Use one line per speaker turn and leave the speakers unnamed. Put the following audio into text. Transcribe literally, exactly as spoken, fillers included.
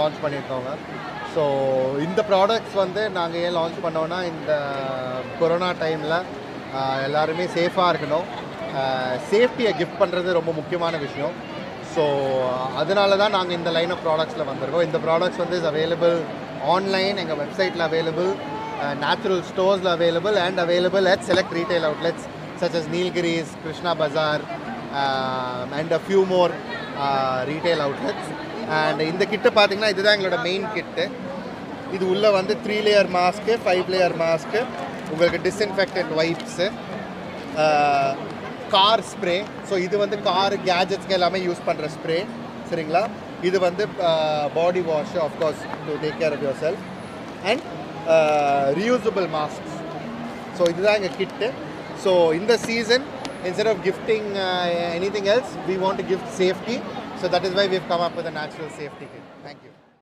Launch பண்ணியிருக்கோங்க. So இந்த products வந்து நாங்கள் ஏன் லான்ச் பண்ணோன்னா, இந்த கொரோனா டைமில் எல்லாருமே சேஃபாக இருக்கணும். சேஃப்டியை கிஃப்ட் பண்ணுறது ரொம்ப முக்கியமான விஷயம். ஸோ அதனால தான் நாங்கள் இந்த லைன் ஆஃப் ப்ராடக்ட்ஸில் வந்திருக்கோம். இந்த ப்ராடக்ட்ஸ் வந்து இஸ் அவைலபிள் ஆன்லைன், எங்கள் வெப்சைட்டில் அவைலபிள், நேச்சுரல் ஸ்டோர்ஸில் available and available at select retail outlets such as Nilgiris, Krishna Bazaar and a few more retail outlets. And இந்த கிட்டு பார்த்திங்கன்னா இதுதான் எங்களோட மெயின் கிட்டு. இது உள்ளே வந்து three layer mask, five layer mask, உங்களுக்கு disinfectant wipes, car spray. So இது வந்து கார் கேஜெட்ஸ்க்கு எல்லாமே யூஸ் பண்ணுற ஸ்ப்ரே, சரிங்களா. இது வந்து body wash, of course to take care of yourself, and reusable masks. So இதுதான் எங்கள் கிட்டு. ஸோ இந்த season instead of gifting uh, anything else, we want to give safety. So that is why we've come up with a natural safety kit. Thank you.